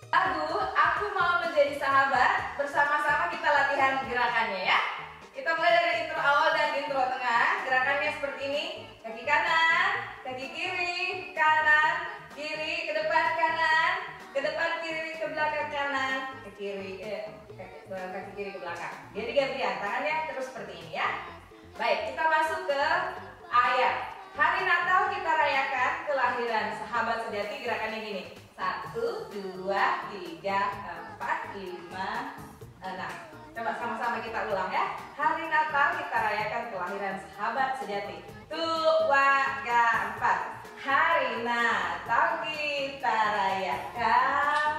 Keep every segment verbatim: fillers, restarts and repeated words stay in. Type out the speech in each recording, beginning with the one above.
Lagu Aku Mau Menjadi Sahabat, bersama-sama kita latihan gerakannya ya. Kita mulai dari intro awal dan intro tengah. Gerakannya seperti ini. Kaki kanan, kaki kiri, kanan, kiri, ke depan kanan, ke depan kiri, ke belakang kanan, ke kiri, eh, kaki, kaki kiri ke belakang. Jadi gantian, tangannya terus seperti ini ya. Baik, kita masuk ke ayat. Hari Natal kita rayakan kelahiran sahabat sejati. Gerakannya gini. Satu, dua, tiga, empat, lima, enam. Coba sama-sama kita ulang ya. Hari Natal kita rayakan kelahiran sahabat sejati. Dua, tiga, empat. Hari Natal kita rayakan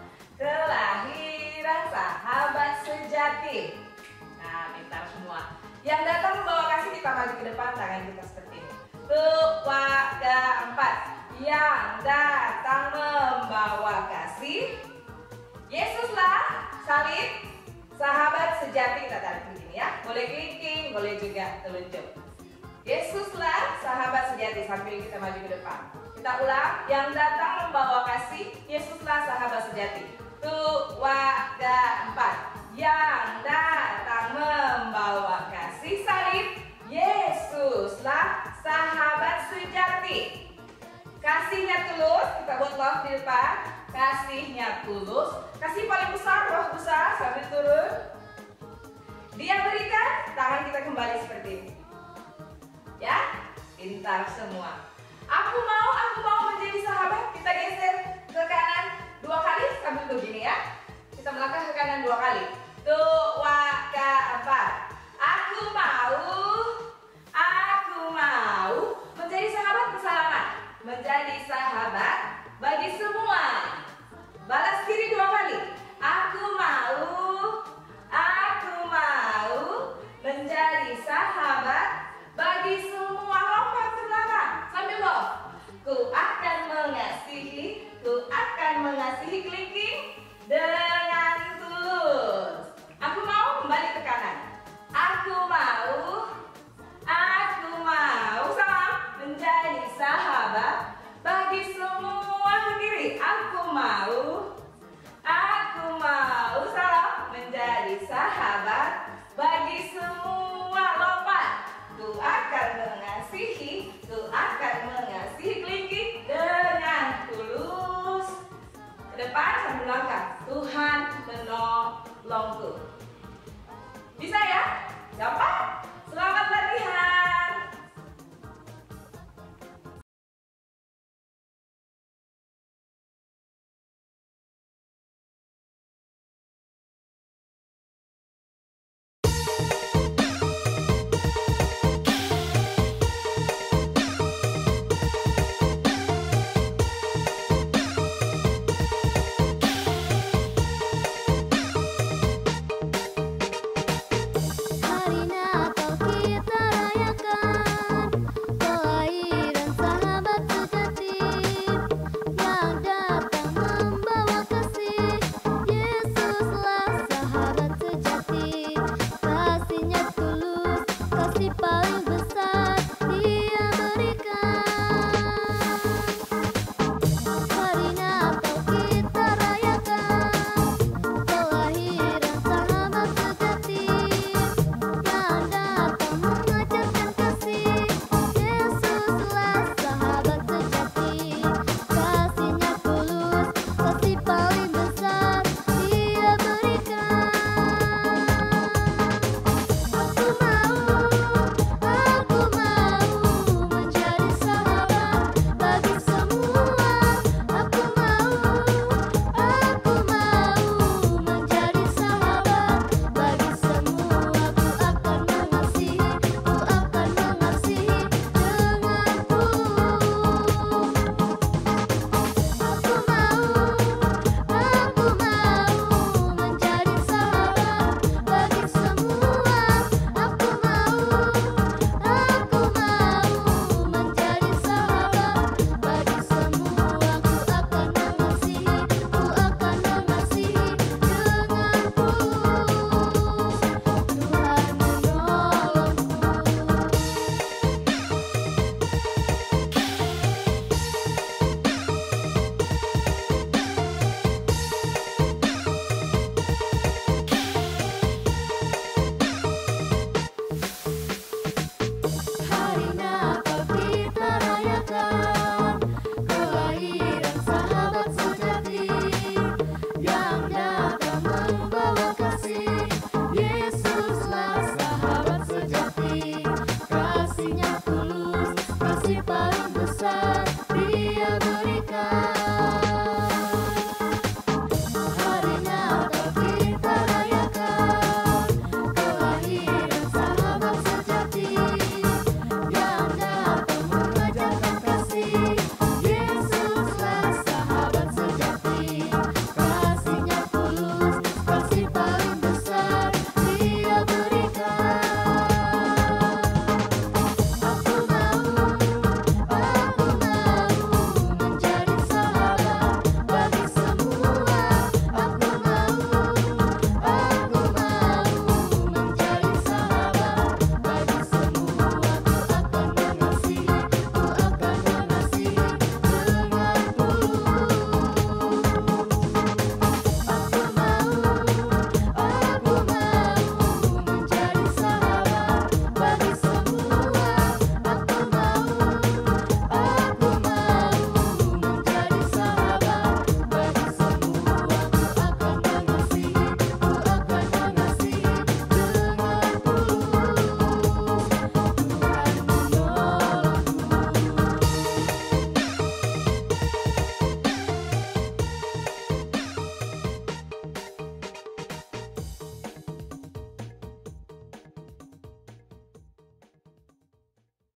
kelahiran sahabat sejati. Nah, pintar semua. Yang datang membawa kasih, kita maju ke depan, tangan kita seperti ini. Dua, tiga, empat. Yang datang membawa kasih, Yesuslah salib sahabat sejati. Kita tarik begini ya. Boleh kelingking, boleh juga telunjuk. Yesuslah sahabat sejati, sambil kita maju ke depan. Kita ulang. Yang datang membawa kasih, Yesuslah sahabat sejati. Dua, tiga, empat. Yang datang membawa kasih, salib, Yesuslah sahabat sejati. Kasihnya tulus, kita buat love di depan. Kasihnya tulus, kasih paling besar, roh besar, sambil turun. Dia berikan, tangan kita kembali seperti ini. Ya, pintar semua. Aku mau, aku mau menjadi sahabat. Kita geser ke kanan dua kali sambil begini ya. Kita melangkah ke kanan dua kali. Dua, tiga, empat. Aku mau, aku mau menjadi sahabat bersalaman. Menjadi sahabat bagi semua. Balas kiri dua kali. Aku mau, aku mau menjadi sahabat bagi semua. Lompat ke belakang sambil love. Ku akan mengasihi, ku akan mengasihi, kelingking dengan tulus. Aku mau, kembali ke kanan. Aku mau, aku mau sama menjadi sahabat bagi semua. Ke kiri. Aku mau, aku mau salam menjadi sahabat bagi semua. Lompat. Ku akan mengasihi, ku akan mengasihi, kelingking dengan tulus. Ke depan sambil langkah. Tuhan menolongku. Bisa ya? Gampang?